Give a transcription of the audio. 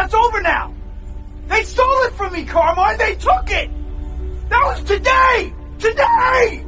That's over now. They stole it from me, Carmine. They took it. That was today. Today.